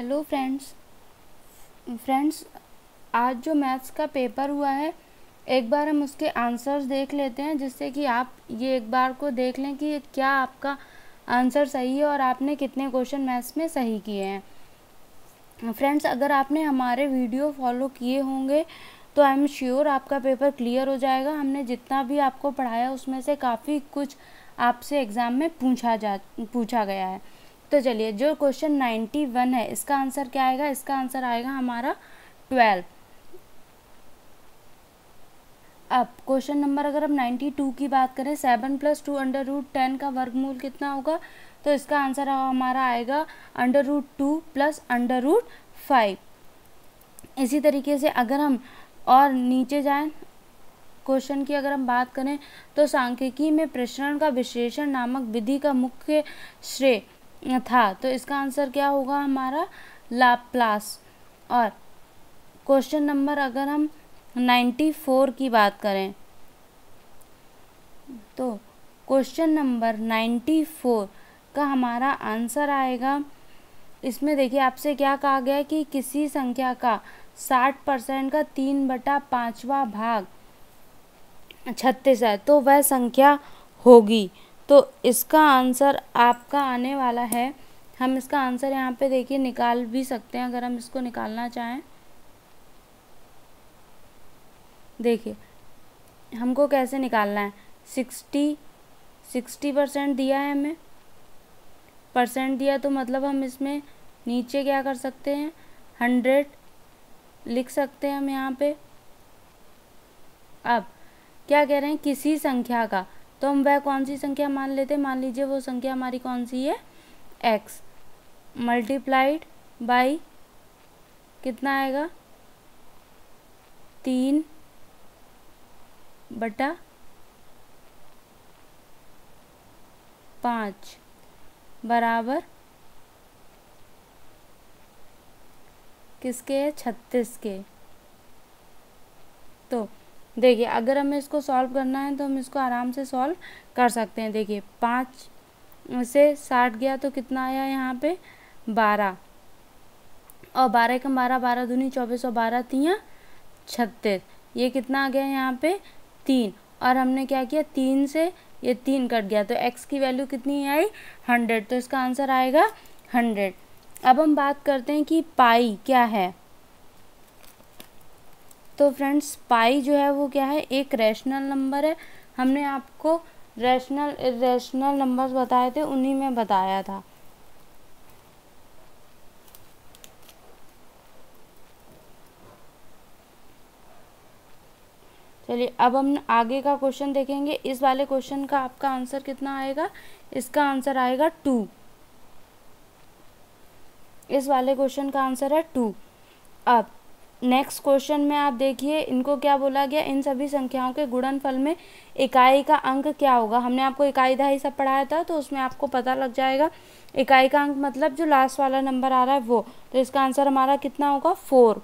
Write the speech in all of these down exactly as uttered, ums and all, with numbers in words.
Hello friends friends आज जो maths का पेपर हुआ है, एक बार हम उसके आंसर्स देख लेते हैं, जिससे कि आप ये एक बार को देख लें कि क्या आपका आंसर सही है और आपने कितने क्वेश्चन मैथ्स में सही किए हैं। फ्रेंड्स, अगर आपने हमारे वीडियो फॉलो किए होंगे तो आई एम श्योर आपका पेपर क्लियर हो जाएगा। हमने जितना भी आपको पढ़ाया उसमें से काफ़ी कुछ आपसे एग्ज़ाम में पूछा जा पूछा गया है। तो चलिए, जो क्वेश्चन नाइन्टी वन है इसका आंसर क्या आएगा? इसका आंसर आएगा हमारा ट्वेल्व। अब क्वेश्चन नंबर अगर हम नाइन्टी टू की बात करें, seven plus two under root ten का वर्गमूल कितना होगा? तो इसका आंसर हमारा आएगा under root two plus under root five. इसी तरीके से अगर हम और नीचे जाएं, क्वेश्चन की अगर हम बात करें तो सांख्यिकी में प्रसरण का विश्लेषण नामक विधि का मुख्य श्रेय था, तो इसका आंसर क्या होगा हमारा? लाप्लास। और क्वेश्चन नंबर अगर हम नाइन्टी फोर की बात करें तो क्वेश्चन नंबर नाइन्टी फोर का हमारा आंसर आएगा, इसमें देखिए आपसे क्या कहा गया है कि किसी संख्या का साठ परसेंट का तीन बटा पाँचवा भाग छत्तीस है तो वह संख्या होगी। तो इसका आंसर आपका आने वाला है, हम इसका आंसर यहाँ पे देखिए निकाल भी सकते हैं अगर हम इसको निकालना चाहें। देखिए हमको कैसे निकालना है, सिक्सटी सिक्सटी परसेंट दिया है, हमें परसेंट दिया तो मतलब हम इसमें नीचे क्या कर सकते हैं, हंड्रेड लिख सकते हैं हम यहाँ पे। अब क्या कह रहे हैं, किसी संख्या का, तो हम वह कौन सी संख्या मान लेते हैं? मान लीजिए वो संख्या हमारी कौन सी है, x मल्टीप्लाइड बाई कितना आएगा, तीन बटा पाँच बराबर किसके है, छत्तीस के। तो देखिए अगर हमें इसको सॉल्व करना है तो हम इसको आराम से सॉल्व कर सकते हैं। देखिए पाँच से साठ गया तो कितना आया यहाँ पे, बारह, और बारह कम बारह, बारह दूनी चौबीस और बारह तिया छत्तीस, ये कितना आ गया यहाँ पे, तीन। और हमने क्या किया, तीन से ये तीन कट गया तो x की वैल्यू कितनी आई, हंड्रेड, तो इसका आंसर आएगा हंड्रेड। अब हम बात करते हैं कि पाई क्या है। तो फ्रेंड्स पाई जो है वो क्या है, एक रैशनल नंबर है। हमने आपको रैशनल इरेशनल नंबर्स बताए थे, उन्हीं में बताया था। चलिए अब हम आगे का क्वेश्चन देखेंगे। इस वाले क्वेश्चन का आपका आंसर कितना आएगा? इसका आंसर आएगा टू। इस वाले क्वेश्चन का आंसर है टू। अब नेक्स्ट क्वेश्चन में आप देखिए, इनको क्या बोला गया, इन सभी संख्याओं के गुणनफल में इकाई का अंक क्या होगा। हमने आपको इकाई दहाई सब पढ़ाया था, तो उसमें आपको पता लग जाएगा। इकाई का अंक मतलब जो लास्ट वाला नंबर आ रहा है वो, तो इसका आंसर हमारा कितना होगा, फोर।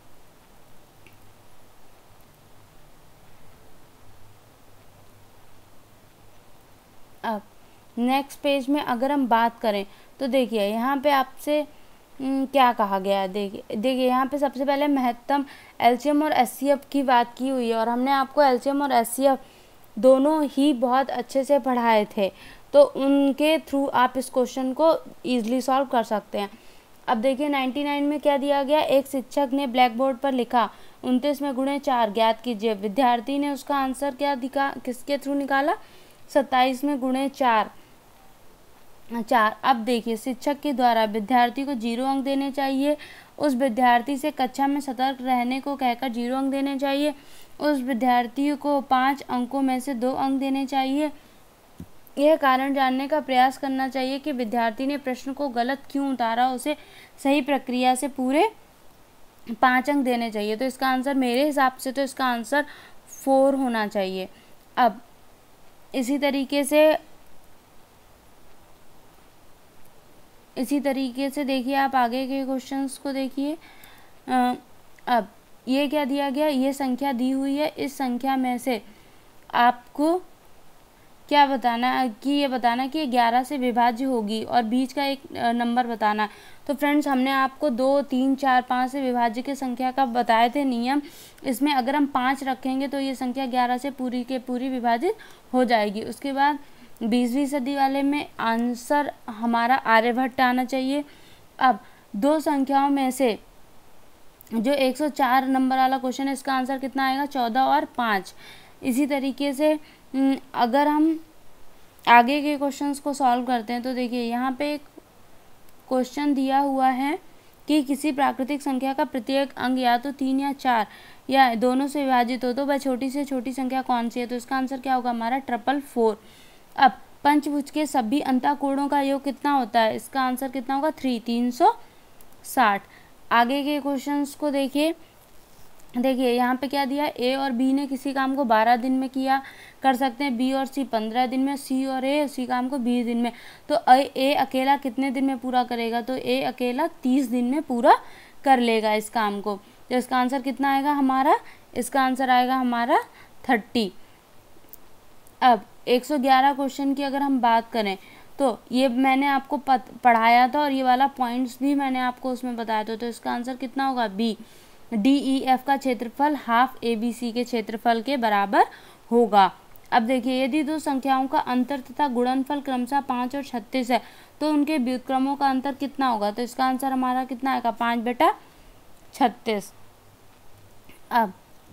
अब नेक्स्ट पेज में अगर हम बात करें तो देखिए यहाँ पे आपसे क्या कहा गया है। देखिए देखिए यहाँ पे सबसे पहले महत्तम एलसीएम और एचसीएफ की बात की हुई है, और हमने आपको एलसीएम और एचसीएफ दोनों ही बहुत अच्छे से पढ़ाए थे, तो उनके थ्रू आप इस क्वेश्चन को ईजिली सॉल्व कर सकते हैं। अब देखिए नाइन्टी नाइन में क्या दिया गया, एक शिक्षक ने ब्लैक बोर्ड पर लिखा उनतीस में गुणे चार ज्ञात कीजिए। विद्यार्थी ने उसका आंसर क्या दिखा, किसके थ्रू निकाला, सत्ताईस में गुणे चार चार। अब देखिए शिक्षक के द्वारा विद्यार्थी को जीरो अंक देने चाहिए, उस विद्यार्थी से कक्षा में सतर्क रहने को कहकर जीरो अंक देने चाहिए, उस विद्यार्थी को पाँच अंकों में से दो अंक देने चाहिए। यह कारण जानने का प्रयास करना चाहिए कि विद्यार्थी ने प्रश्न को गलत क्यों उतारा, उसे सही प्रक्रिया से पूरे पाँच अंक देने चाहिए। तो इसका आंसर मेरे हिसाब से तो इसका आंसर फोर होना चाहिए। अब इसी तरीके से इसी तरीके से देखिए आप आगे के क्वेश्चंस को देखिए। अब ये क्या दिया गया, ये संख्या दी हुई है, इस संख्या में से आपको क्या बताना कि ये बताना कि ग्यारह से विभाज्य होगी और बीच का एक नंबर बताना। तो फ्रेंड्स हमने आपको दो तीन चार पाँच से विभाज्य की संख्या का बताए थे नियम। इसमें अगर हम पाँच रखेंगे तो ये संख्या ग्यारह से पूरी के पूरी विभाजित हो जाएगी। उसके बाद बीसवीं सदी वाले में आंसर हमारा आर्यभट्ट आना चाहिए। अब दो संख्याओं में से जो एक सौ चार नंबर वाला क्वेश्चन है इसका आंसर कितना आएगा, चौदह और पाँच। इसी तरीके से अगर हम आगे के क्वेश्चंस को सॉल्व करते हैं तो देखिए यहाँ पे एक क्वेश्चन दिया हुआ है कि किसी प्राकृतिक संख्या का प्रत्येक अंक या तो तीन या चार या दोनों से विभाजित हो तो वह छोटी से छोटी संख्या कौन सी है। तो इसका आंसर क्या होगा हमारा ट्रिपल फोर। अब पंचभुज के सभी अंतःकोणों का योग कितना होता है, इसका आंसर कितना होगा थ्री, तीन सौ साठ। आगे के क्वेश्चंस को देखिए देखिए यहाँ पे क्या दिया है, ए और बी ने किसी काम को बारह दिन में किया कर सकते हैं, बी और सी पंद्रह दिन में, सी और ए उसी काम को बीस दिन में। तो ए अकेला कितने दिन में पूरा करेगा, तो ए अकेला तीस दिन में पूरा कर लेगा इस काम को। तो इसका आंसर कितना आएगा हमारा, इसका आंसर आएगा हमारा थर्टी। अब एक सौ ग्यारह क्वेश्चन की अगर हम बात करें तो ये मैंने आपको पढ़ाया था और ये वाला पॉइंट्स भी मैंने आपको उसमें बताया था। तो इसका आंसर कितना होगा बी, डी ई एफ का क्षेत्रफल हाफ ए बी सी के क्षेत्रफल के बराबर होगा। अब देखिए यदि दो संख्याओं का अंतर तथा गुणनफल क्रमशः पाँच और छत्तीस है तो उनके व्युत्क्रमों का अंतर कितना होगा। तो इसका आंसर हमारा कितना आएगा, पाँच बेटा छत्तीस। अब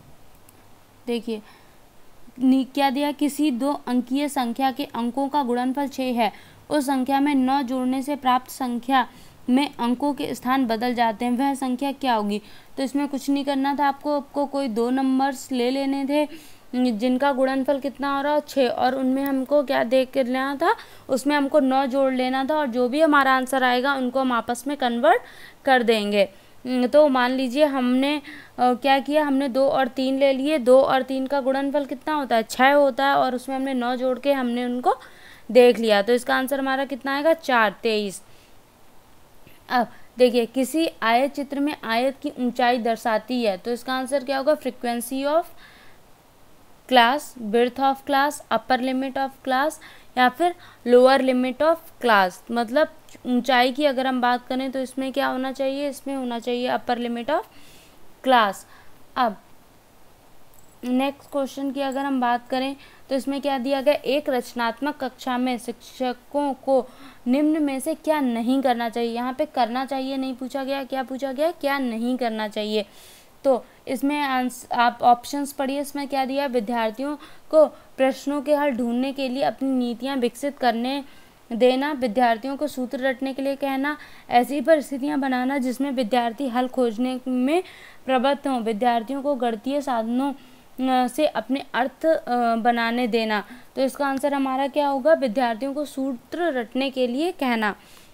देखिए क्या दिया, किसी दो अंकीय संख्या के अंकों का गुणनफल छः है, उस संख्या में नौ जोड़ने से प्राप्त संख्या में अंकों के स्थान बदल जाते हैं, वह संख्या क्या होगी। तो इसमें कुछ नहीं करना था आपको आपको कोई दो नंबर्स ले लेने थे जिनका गुणनफल कितना हो रहा है छः, और उनमें हमको क्या देख कर लेना था, उसमें हमको नौ जोड़ लेना था और जो भी हमारा आंसर आएगा उनको हम आपस में कन्वर्ट कर देंगे। तो मान लीजिए हमने आ, क्या किया, हमने दो और तीन ले लिए, दो और तीन का गुणनफल कितना होता है, छः होता है, और उसमें हमने नौ जोड़ के हमने उनको देख लिया। तो इसका आंसर हमारा कितना आएगा, चार, तेईस। अब देखिए किसी आयत चित्र में आयत की ऊंचाई दर्शाती है, तो इसका आंसर क्या होगा, frequency of class, width of class, upper limit of class या फिर लोअर लिमिट ऑफ क्लास। मतलब ऊंचाई की अगर हम बात करें तो इसमें क्या होना चाहिए, इसमें होना चाहिए अपर लिमिट ऑफ क्लास। अब नेक्स्ट क्वेश्चन की अगर हम बात करें तो इसमें क्या दिया गया, एक रचनात्मक कक्षा में शिक्षकों को निम्न में से क्या नहीं करना चाहिए। यहाँ पे करना चाहिए नहीं पूछा गया, क्या पूछा गया, क्या नहीं करना चाहिए। तो इसमें आप ऑप्शंस पढ़िए, इसमें क्या दिया, विद्यार्थियों को प्रश्नों के हल ढूंढने के लिए अपनी नीतियाँ विकसित करने देना, विद्यार्थियों को सूत्र रटने के लिए कहना, ऐसी परिस्थितियां बनाना जिसमें विद्यार्थी हल खोजने में प्रवृत्त हों, विद्यार्थियों को गणितीय साधनों से अपने अर्थ बनाने देना। तो इसका आंसर हमारा क्या होगा, विद्यार्थियों को सूत्र रटने के लिए कहना।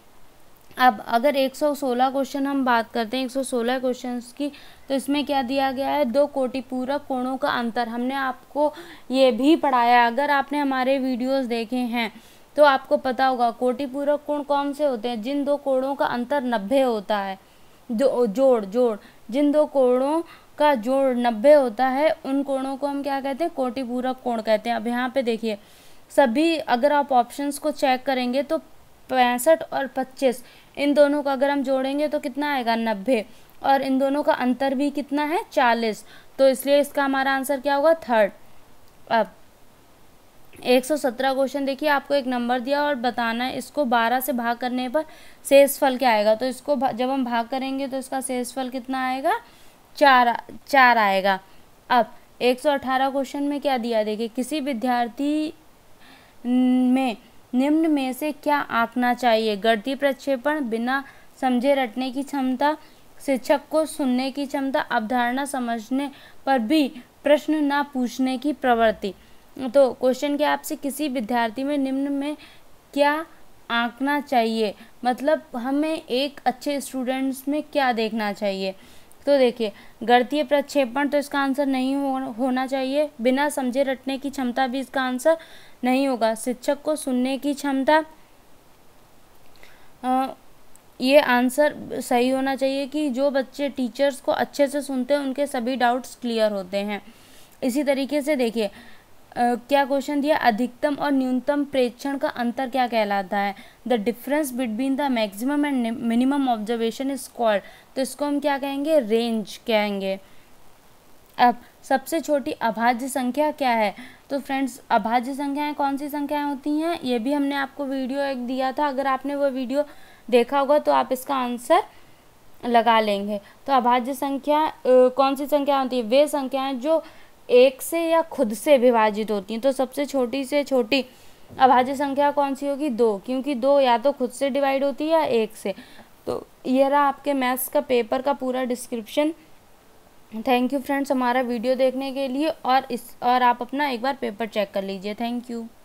अब अगर एक सौ सोलह क्वेश्चन हम बात करते हैं, एक सौ सोलह क्वेश्चंस की, तो इसमें क्या दिया गया है, दो कोटिपूरक कोणों का अंतर। हमने आपको ये भी पढ़ाया, अगर आपने हमारे वीडियोस देखे हैं तो आपको पता होगा कोटिपूरक कोण कौन से होते हैं, जिन दो कोणों का अंतर नब्बे होता है, जो जोड़ जोड़ जिन दो कोणों का जोड़ नब्बे होता है उन कोणों को हम क्या कहते हैं, कोटिपूरक कोण कहते हैं। अब यहाँ पे देखिए सभी, अगर आप ऑप्शंस को चेक करेंगे तो पैंसठ और पच्चीस, इन दोनों का अगर हम जोड़ेंगे तो कितना आएगा, नब्बे, और इन दोनों का अंतर भी कितना है, चालीस। तो इसलिए इसका हमारा आंसर क्या होगा, थर्ड। अब एक सौ सत्रह क्वेश्चन देखिए, आपको एक नंबर दिया और बताना है इसको बारह से भाग करने पर शेषफल क्या आएगा। तो इसको जब हम भाग करेंगे तो इसका शेषफल कितना आएगा, चार चार आएगा। अब एक सौ अठारह क्वेश्चन में क्या दिया, देखिए किसी विद्यार्थी में निम्न में से क्या आंकना चाहिए, गणितीय प्रक्षेपण, बिना समझे रटने की क्षमता, शिक्षक को सुनने की क्षमता, अवधारणा समझने पर भी प्रश्न ना पूछने की प्रवृत्ति। तो क्वेश्चन क्या आपसे, किसी विद्यार्थी में निम्न में क्या आंकना चाहिए, मतलब हमें एक अच्छे स्टूडेंट्स में क्या देखना चाहिए। तो देखिए गणितीय प्रक्षेपण तो इसका आंसर नहीं हो, होना चाहिए, बिना समझे रटने की क्षमता भी इसका आंसर नहीं होगा, शिक्षक को सुनने की क्षमता, आ, ये आंसर सही होना चाहिए कि जो बच्चे टीचर्स को अच्छे से सुनते हैं उनके सभी डाउट्स क्लियर होते हैं। इसी तरीके से देखिए क्या क्वेश्चन दिया, अधिकतम और न्यूनतम प्रेक्षण का अंतर क्या कहलाता है, the difference between the maximum and minimum observation is called, तो इसको हम क्या कहेंगे, रेंज कहेंगे। अब सबसे छोटी अभाज्य संख्या क्या है, तो फ्रेंड्स अभाज्य संख्याएं कौन सी संख्याएं होती हैं, ये भी हमने आपको वीडियो एक दिया था, अगर आपने वो वीडियो देखा होगा तो आप इसका आंसर लगा लेंगे। तो अभाज्य संख्या कौन सी संख्या होती है, वे संख्याएं जो एक से या खुद से विभाजित होती हैं। तो सबसे छोटी से छोटी अभाज्य संख्या कौन सी होगी, दो, क्योंकि दो या तो खुद से डिवाइड होती है या एक से। तो ये रहा आपके मैथ्स का पेपर का पूरा डिस्क्रिप्शन। थैंक यू फ्रेंड्स हमारा वीडियो देखने के लिए, और इस और आप अपना एक बार पेपर चेक कर लीजिए। Thank you.